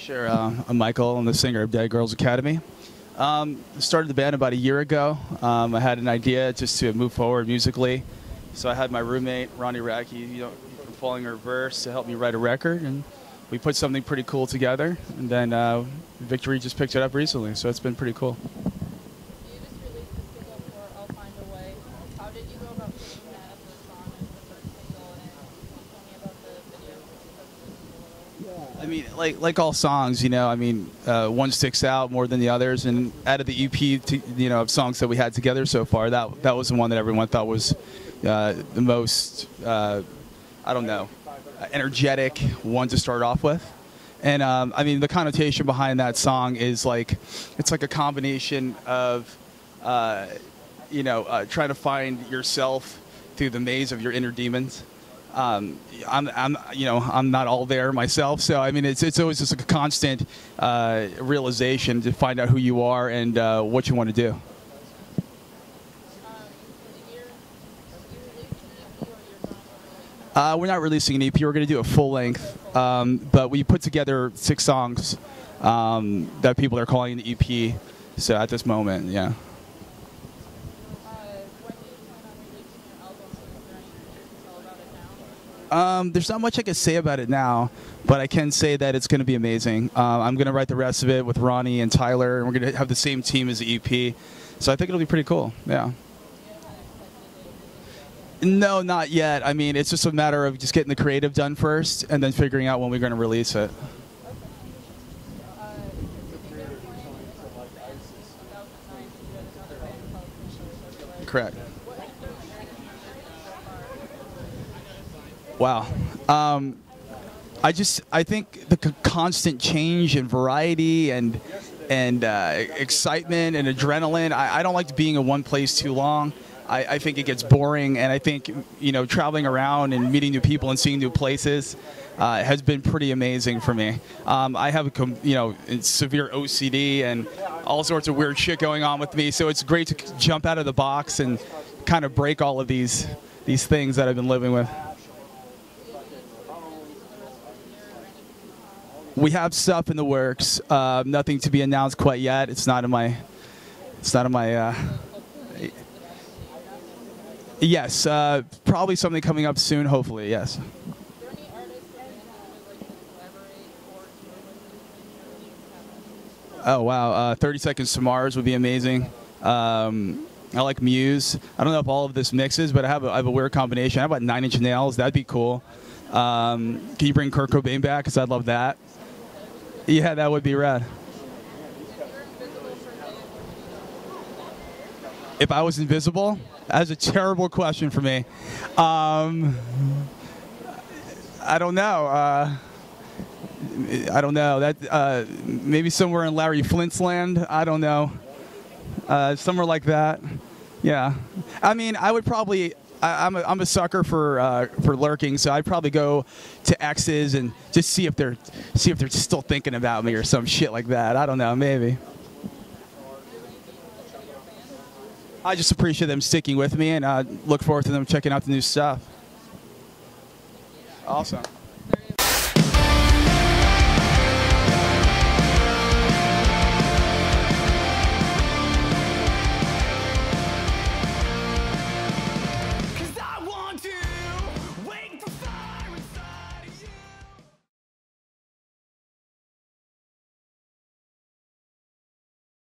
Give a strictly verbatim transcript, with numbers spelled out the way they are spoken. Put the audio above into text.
Sure. Uh, I'm Michael. I'm the singer of Dead Girls Academy. Um, started the band about a year ago. Um, I had an idea just to move forward musically. So I had my roommate, Ronnie Radke, you know, from Falling in Reverse to help me write a record. And we put something pretty cool together. And then uh, Victory just picked it up recently. So it's been pretty cool. You just released the single for I'll Find a Way. How did you go about picking that as a song as the first single? And can you tell me about the video? I mean, like like all songs, you know, I mean, uh, one sticks out more than the others. And out of the E P, to, you know, of songs that we had together so far, that that was the one that everyone thought was uh, the most, uh, I don't know, energetic one to start off with. And um, I mean, the connotation behind that song is like, it's like a combination of, uh, you know, uh, trying to find yourself through the maze of your inner demons. Um, I'm, I'm, you know, I'm not all there myself, so I mean, it's it's always just a constant uh, realization to find out who you are and uh, what you want to do. Uh, we're not releasing an E P. We're going to do a full length, um, but we put together six songs um, that people are calling the E P. So at this moment, yeah. Um, there's not much I can say about it now, but I can say that it's going to be amazing. Uh, I'm going to write the rest of it with Ronnie and Tyler, and we're going to have the same team as the E P. So I think it'll be pretty cool. Yeah. No, not yet. I mean, it's just a matter of just getting the creative done first, and then figuring out when we're going to release it. Correct. Wow. Um, I just, I think the c constant change and variety and and uh, excitement and adrenaline, I, I don't like being in one place too long. I, I think it gets boring, and I think, you know, traveling around and meeting new people and seeing new places uh, has been pretty amazing for me. Um, I have, a, you know, severe O C D and all sorts of weird shit going on with me, so it's great to jump out of the box and kind of break all of these, these things that I've been living with. We have stuff in the works. Uh, nothing to be announced quite yet. It's not in my. It's not in my. Uh, yes, uh, probably something coming up soon. Hopefully, yes. Oh wow! Uh, Thirty Seconds to Mars would be amazing. Um, I like Muse. I don't know if all of this mixes, but I have a, I have a weird combination. I have about Nine Inch Nails. That'd be cool. Um, can you bring Kurt Cobain back? Because I'd love that. Yeah, that would be rad. If I was invisible? That's a terrible question for me. Um, I don't know. Uh, I don't know. That uh, maybe somewhere in Larry Flint's land. I don't know. Uh, somewhere like that. Yeah. I mean, I would probably. I, I'm a, I'm a sucker for uh, for lurking, so I'd probably go to X's and just see if they're see if they're still thinking about me or some shit like that. I don't know, maybe. I just appreciate them sticking with me, and uh, look forward to them checking out the new stuff. Awesome.